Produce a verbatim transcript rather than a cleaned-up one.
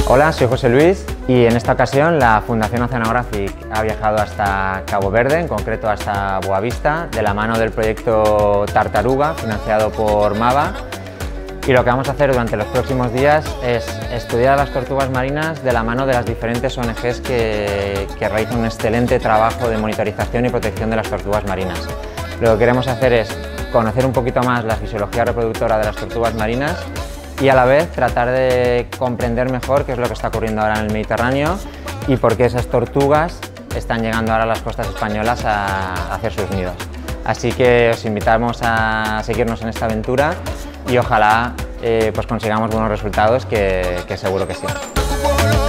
Hola, soy José Luis y en esta ocasión la Fundación Oceanographic ha viajado hasta Cabo Verde, en concreto hasta Boavista, de la mano del proyecto Tartaruga, financiado por MAVA. Y lo que vamos a hacer durante los próximos días es estudiar las tortugas marinas de la mano de las diferentes O N Ges que, que realizan un excelente trabajo de monitorización y protección de las tortugas marinas. Lo que queremos hacer es conocer un poquito más la fisiología reproductora de las tortugas marinas y a la vez tratar de comprender mejor qué es lo que está ocurriendo ahora en el Mediterráneo y por qué esas tortugas están llegando ahora a las costas españolas a hacer sus nidos. Así que os invitamos a seguirnos en esta aventura y ojalá eh, pues consigamos buenos resultados, que, que seguro que sí.